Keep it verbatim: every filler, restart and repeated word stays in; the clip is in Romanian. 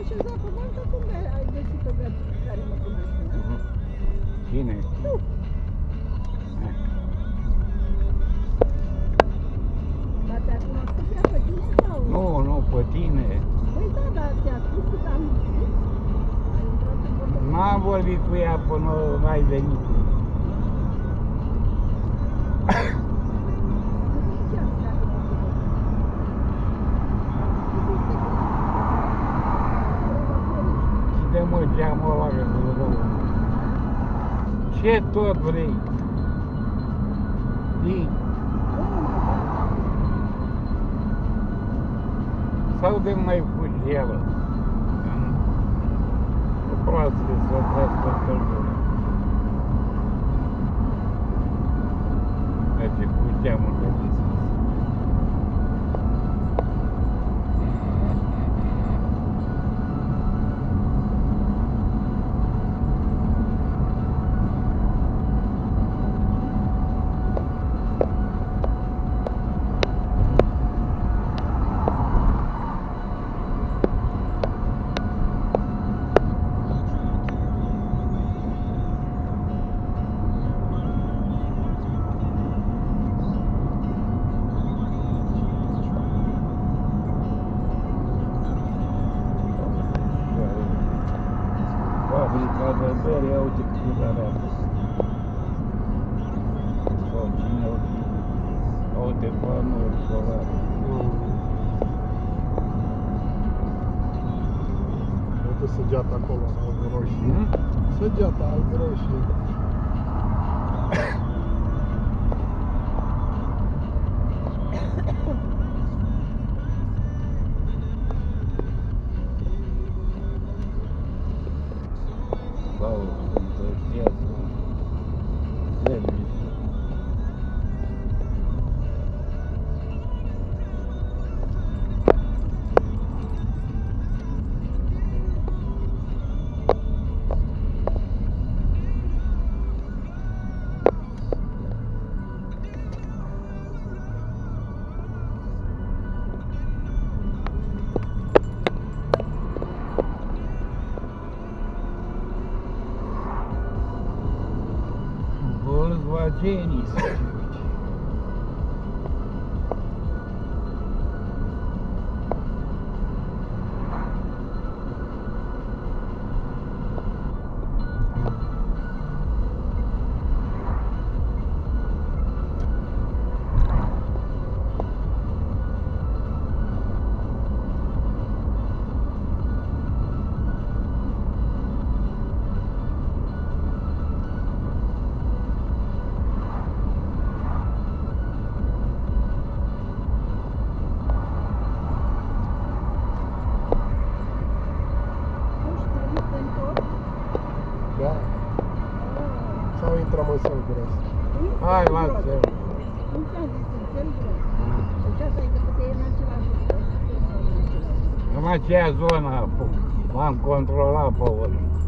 așezat pe bancă, cum ai găsit o viață care mă cunoaște, nu? Cine? Tu. Dar te-a cunoscut ea pe tine sau? Nu, nu, pe tine. Păi da, dar ți-a spus cât am zis? Ai intrat în vorbă? N-am vorbit cu ea până n-ai venit. De mă, geamul ăla că se rău. Ce tot vrei? Zi. Sau de mai fugelă. O proastă să o trească căldură. Merge cu geamul de deschis. Fabrica de bere, ia uite cât avea. Sau cine o fi. Uite panouri solare. Uite săgeata acolo, alb-roșie. Hmm? Săgeata alb-roșie. Sau sunt viață. Serviciu. Volkswagenis. Da. Sau intrăm în Selgros? Hai, lasă. Nu ți-am zis, în centru. Deci asta e că te e în același loc. În aceea zonă m-am controlat pe ori.